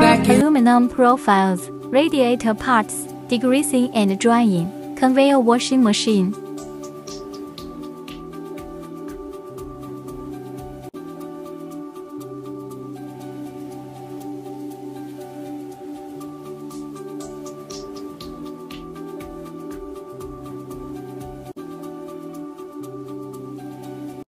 aluminum profiles, radiator parts, degreasing and drying, conveyor washing machine.